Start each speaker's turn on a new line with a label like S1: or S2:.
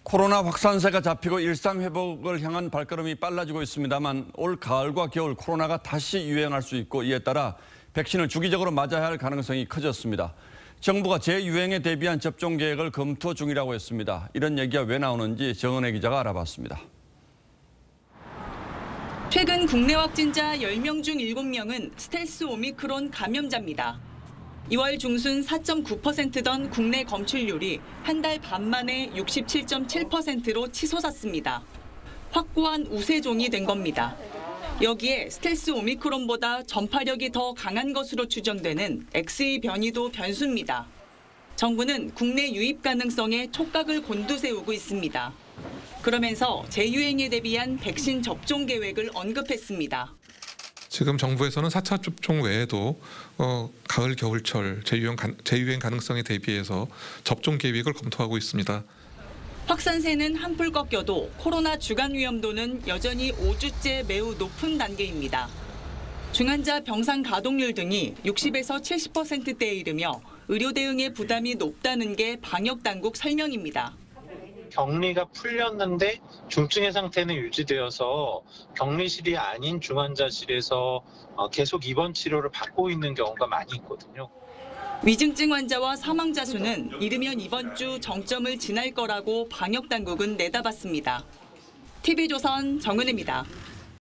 S1: 코로나 확산세가 잡히고 일상 회복을 향한 발걸음이 빨라지고 있습니다만 올 가을과 겨울 코로나가 다시 유행할 수 있고 이에 따라 백신을 주기적으로 맞아야 할 가능성이 커졌습니다. 정부가 재유행에 대비한 접종 계획을 검토 중이라고 했습니다. 이런 얘기가 왜 나오는지 정은혜 기자가 알아봤습니다.
S2: 최근 국내 확진자 10명 중 7명은 스텔스 오미크론 감염자입니다. 2월 중순 4.9%던 국내 검출률이 한 달 반 만에 67.7%로 치솟았습니다. 확고한 우세종이 된 겁니다. 여기에 스텔스 오미크론보다 전파력이 더 강한 것으로 추정되는 XE 변이도 변수입니다. 정부는 국내 유입 가능성에 촉각을 곤두세우고 있습니다. 그러면서 재유행에 대비한 백신 접종 계획을 언급했습니다.
S3: 지금 정부에서는 4차 접종 외에도 가을, 겨울철 재유행 가능성에 대비해서 접종 계획을 검토하고 있습니다.
S2: 확산세는 한풀 꺾여도 코로나 주간 위험도는 여전히 5주째 매우 높은 단계입니다. 중환자 병상 가동률 등이 60에서 70%대에 이르며 의료 대응의 부담이 높다는 게 방역당국 설명입니다.
S4: 격리가 풀렸는데 중증의 상태는 유지되어서 격리실이 아닌 중환자실에서 계속 입원 치료를 받고 있는 경우가 많이 있거든요.
S2: 위중증 환자와 사망자 수는 이르면 이번 주 정점을 지날 거라고 방역당국은 내다봤습니다. TV조선 정은혜입니다.